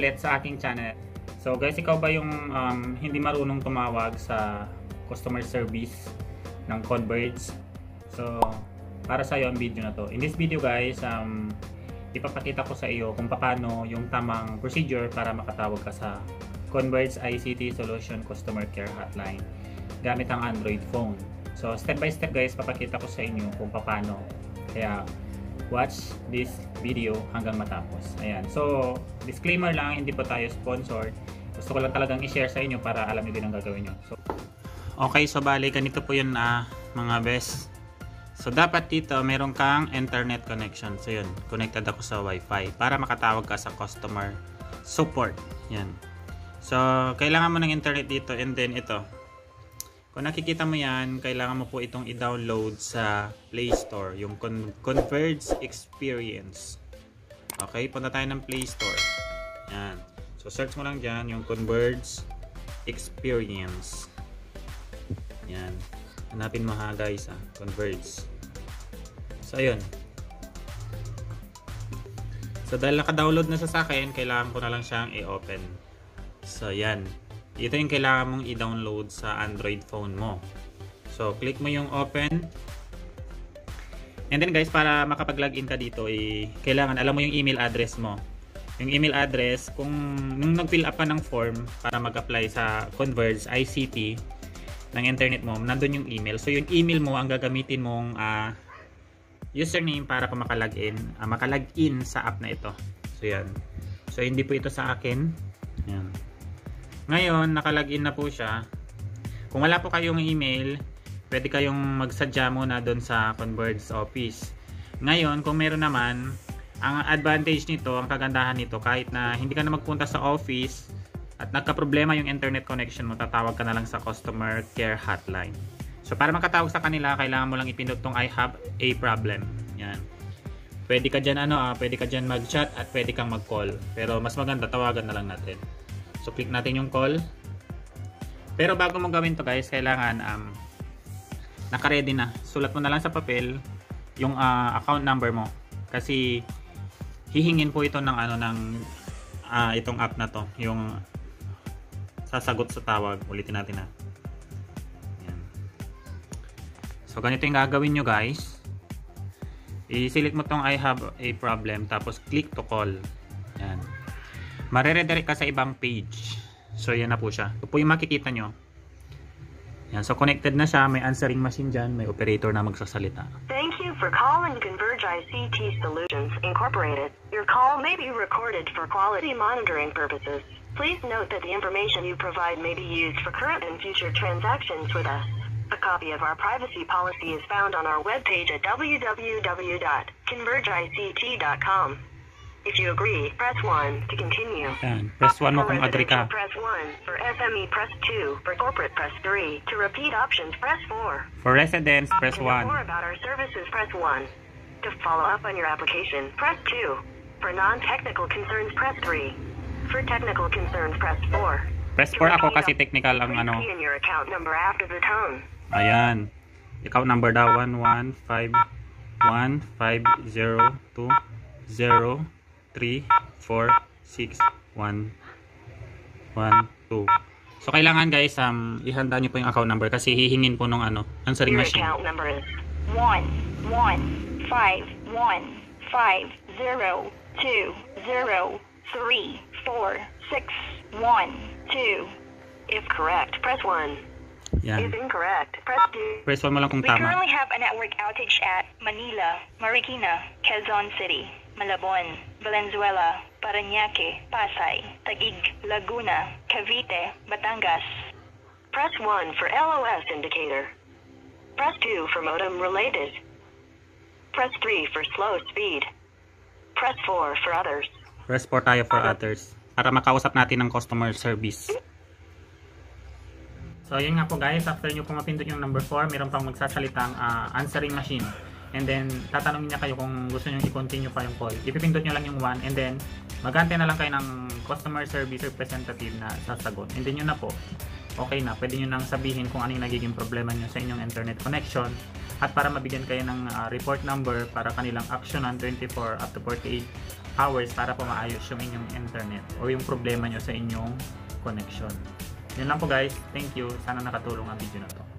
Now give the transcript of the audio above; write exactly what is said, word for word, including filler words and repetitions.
ulit sa aking channel. So guys, ikaw ba yung um, hindi marunong tumawag sa customer service ng Converge? So para sa iyo ang video na to. In this video guys, um, ipapakita ko sa iyo kung paano yung tamang procedure para makatawag ka sa Converge I C T Solution Customer Care Hotline gamit ang Android phone. So step by step guys, papakita ko sa inyo kung paano. Kaya watch this video hanggang matapos. Ayan. So disclaimer lang, hindi po tayo sponsored. Gusto ko lang talagang i-share sa inyo para alam niyo din ang gagawin niyo. So okay, so bali ganito po 'yun ah, mga best. So dapat dito meron kang internet connection. So yun, connected ako sa Wi-Fi para makatawag ka sa customer support. Yan. So kailangan mo ng internet dito, and then ito. Kung nakikita mo yan, kailangan mo po itong i-download sa Play Store, yung Con Converge Experience. Okay, punta tayo ng Play Store. Yan. So search mo lang dyan yung Converge Experience. Yan. Hanapin mo ha guys ha, Converge. So ayun. So dahil naka-download na sa akin, kailangan ko na lang siyang i-open. So yan. Ito yung kailangan mong i-download sa Android phone mo. So click mo yung open. And then guys, para makapag-login ka dito, eh, kailangan alam mo yung email address mo. Yung email address, kung nung nag-fill up ka ng form para mag-apply sa Converge I C T ng internet mo, nandun yung email. So yung email mo ang gagamitin mong uh, username para ka makalagin, uh, makalagin sa app na ito. So yan. So hindi po ito sa akin. Yan. Ngayon, nakalagin na po siya. Kung wala po kayong email, pwede kayong magsadya muna doon sa Converge office. Ngayon, kung meron naman, ang advantage nito, ang kagandahan nito, kahit na hindi ka na magpunta sa office at nagka-problema yung internet connection mo, tatawag ka na lang sa customer care hotline. So para makatawag sa kanila, kailangan mo lang ipindot tong I have a problem. Yan. Pwede ka dyan, ano, ah, pwede ka dyan mag-chat at pwede kang mag-call. Pero mas maganda, tawagan na lang natin. So click natin yung call. Pero bago mo gawin to guys, kailangan um, naka-ready na. Sulat mo na lang sa papel yung uh, account number mo. Kasi hihingin po ito ng ano ng uh, itong app na to, yung sasagot sa tawag. Ulitin natin na. Yan. So ganito yung gagawin nyo guys. I-select mo tong I have a problem, tapos click to call. Yan. Mare-redirect ka sa ibang page. So yan na po siya. Ito po yung makikita nyo. Yan. So connected na siya. May answering machine dyan. May operator na magsasalita. Thank you for calling Converge I C T Solutions Incorporated. Your call may be recorded for quality monitoring purposes. Please note that the information you provide may be used for current and future transactions with us. A copy of our privacy policy is found on our webpage at w w w dot converge I C T dot com. If you agree, press one to continue. Yan. Press one mo kung agree ka. Press one. For S M E, press two. For corporate, press three. To repeat options, press four. For residents, press to one. know more about our services, press one. To follow up on your application, press two. For non-technical concerns, press three. For technical concerns, press four. Press four ako kasi technical ang ano. Key in your account number after the tone. Ayan. Account number daw one one five one five zero two zero three four six one one two. So kailangan guys, um ihanda niyo po yung account number kasi hihingin po nung ano, answering machine. Your account number is one one five one five zero two zero three four six one two. If correct, press one. Yan. If incorrect, press two. Press one mo lang kung We tama. currently have a network outage at Manila, Marikina, Quezon City, Malabon, Valenzuela, Parañaque, Pasay, Taguig, Laguna, Cavite, Batangas. Press one for L O S indicator. Press two for modem related. Press three for slow speed. Press four for others. Press four tayo for others para makausap natin ng customer service. So yun nga po guys, after nyo po mapindot yung number four, meron pang magsasalitang uh, answering machine. And then tatanungin niya kayo kung gusto nyo i-continue pa yung call. Ipipindot nyo lang yung one, and then magantay na lang kayo ng customer service representative na sasagot. And then yun na po, okay na. Pwede nyo nang sabihin kung ano yung nagiging problema nyo sa inyong internet connection. at para mabigyan kayo ng uh, report number para kanilang actionan twenty-four up to forty-eight hours para po maayos yung inyong internet o yung problema nyo sa inyong connection. Yun lang po guys. Thank you. Sana nakatulong ang video na to.